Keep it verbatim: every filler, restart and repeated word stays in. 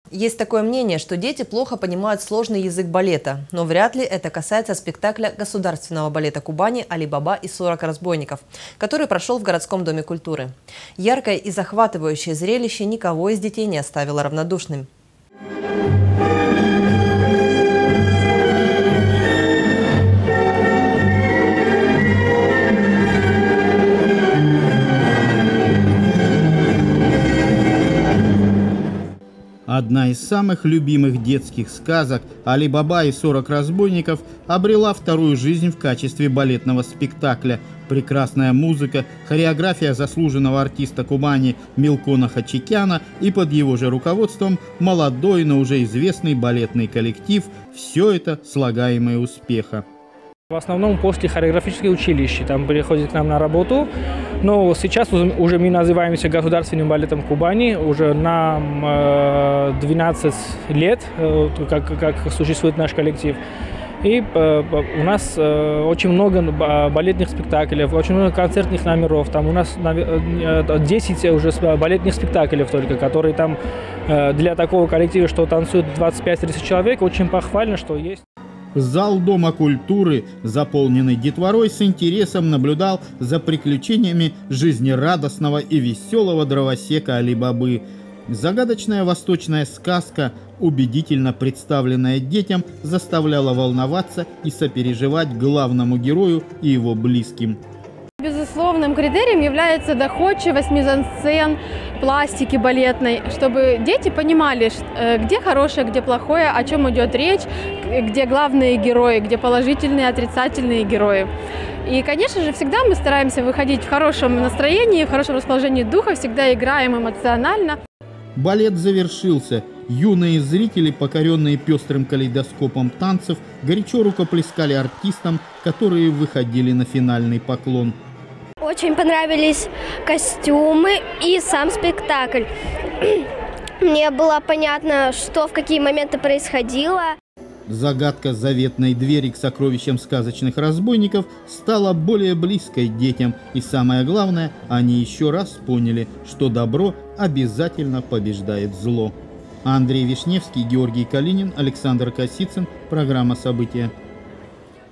Есть такое мнение, что дети плохо понимают сложный язык балета, но вряд ли это касается спектакля Государственного балета Кубани «Али-Баба и сорок разбойников», который прошел в городском доме культуры. Яркое и захватывающее зрелище никого из детей не оставило равнодушным. Одна из самых любимых детских сказок «Али-Баба и сорок разбойников» обрела вторую жизнь в качестве балетного спектакля. Прекрасная музыка, хореография заслуженного артиста Кубани Милкона Хачикяна и под его же руководством молодой, но уже известный балетный коллектив – все это слагаемое успеха. В основном после хореографического училища, там приходит к нам на работу, но сейчас уже мы называемся Государственным балетом Кубани, уже нам двенадцать лет, как, как существует наш коллектив. И у нас очень много балетных спектаклей, очень много концертных номеров. Там у нас десять уже балетных спектаклей только, которые там для такого коллектива, что танцуют двадцать пять тридцать человек, очень похвально, что есть. Зал Дома культуры, заполненный детворой, с интересом наблюдал за приключениями жизнерадостного и веселого дровосека Али-Бабы. Загадочная восточная сказка, убедительно представленная детям, заставляла волноваться и сопереживать главному герою и его близким. Безусловным критерием является доходчивость мизансцен, пластики балетной, чтобы дети понимали, где хорошее, где плохое, о чем идет речь, где главные герои, где положительные, отрицательные герои. И, конечно же, всегда мы стараемся выходить в хорошем настроении, в хорошем расположении духа, всегда играем эмоционально. Балет завершился. Юные зрители, покоренные пестрым калейдоскопом танцев, горячо рукоплескали артистам, которые выходили на финальный поклон. Очень понравились костюмы и сам спектакль. Мне было понятно, что в какие моменты происходило. Загадка заветной двери к сокровищам сказочных разбойников стала более близкой детям. И самое главное, они еще раз поняли, что добро обязательно побеждает зло. Андрей Вишневский, Георгий Калинин, Александр Косицын. Программа «События».